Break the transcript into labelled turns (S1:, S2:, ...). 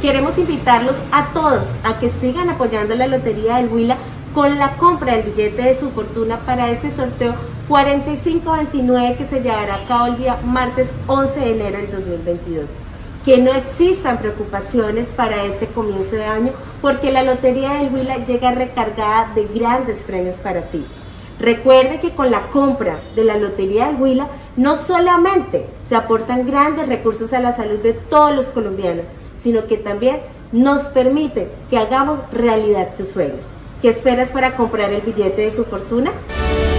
S1: Queremos invitarlos a todos a que sigan apoyando la Lotería del Huila con la compra del billete de su fortuna para este sorteo 4529 que se llevará a cabo el día martes 11 de enero del 2022. Que no existan preocupaciones para este comienzo de año porque la Lotería del Huila llega recargada de grandes premios para ti. Recuerde que con la compra de la Lotería del Huila no solamente se aportan grandes recursos a la salud de todos los colombianos, sino que también nos permite que hagamos realidad tus sueños. ¿Qué esperas para comprar el billete de su fortuna?